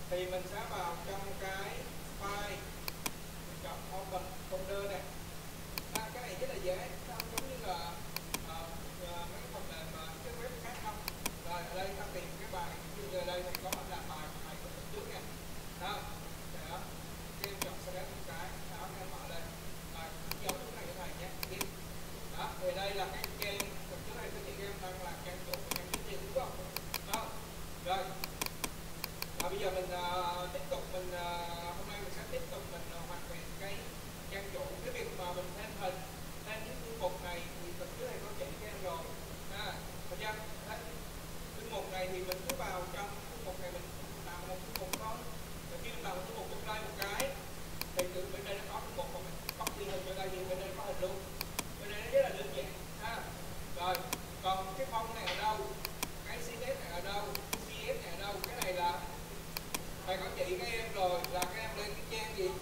thì mình sẽ vào trong cái file, chọn open folder này. Cái này rất là dễ, nó không giống như là mấy cái phần mềm mà cái web khác không. Rồi ở đây ta tìm cái bài, như ở đây mình có là bài của mình trước nha. Đó, đó. Cái em chọn select một cái, đó em mở lên. Rồi giống cái này thầy nhé. Đó, thì đây là cái trang, trước này tôi chỉ em đang là trang chủ của trang chính đúng không? Đó. Rồi. Và bây giờ mình tiếp tục hôm nay mình sẽ tiếp tục hoàn thiện cái trang chủ. Cái việc mà mình thêm hình, thêm những thư mục này thì mình trước này có chỉ cho em rồi. Được chưa? Thư mục này thì mình cứ vào trong thư mục này mình tạo một thư mục thôi. Rồi khi mình tạo một thư mục trong đây một cái thì từ bên đây nó có thư mục, mà mình copy hình vào đây thì bên đây có hình luôn. Bên đây nó rất là đơn giản. Rồi, còn cái font này ở đâu? Cái CSS này ở đâu? Cái CSS này ở đâu? Cái này là thầy có chỉ các em rồi, là các em lên cái trang gì?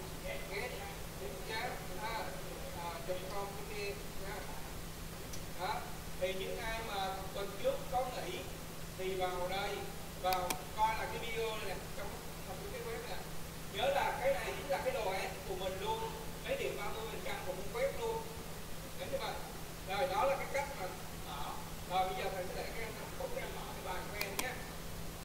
Get.com cái kia. Đó. Thì những ai mà tuần trước có nghỉ thì vào đây, vào coi là cái video này nè, trong cái web này. Nhớ là